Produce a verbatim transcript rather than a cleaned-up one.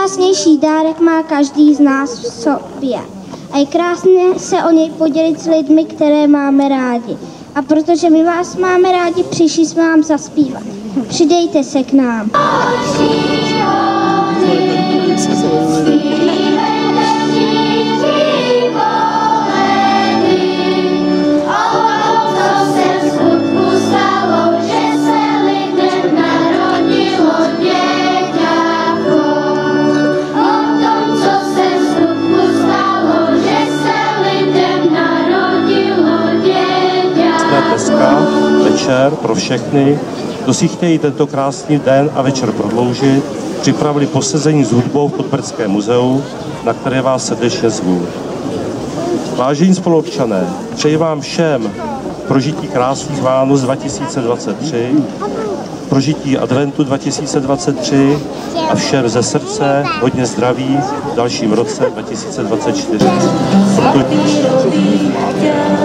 nejkrásnější dárek má každý z nás v sobě. A je krásné se o něj podělit s lidmi, které máme rádi. A protože my vás máme rádi, přišli jsme vám zaspívat. Přidejte se k nám. Dneska večer pro všechny, kdo si chtějí tento krásný den a večer prodloužit, připravili posezení s hudbou v Podbrdském muzeu, na které vás srdečně zvu. Vážení spoluobčané, přeji vám všem prožití krásných Vánoc dva tisíce dvacet tři, prožití adventu dva tisíce dvacet tři a všem ze srdce hodně zdraví v dalším roce dva tisíce dvacet čtyři.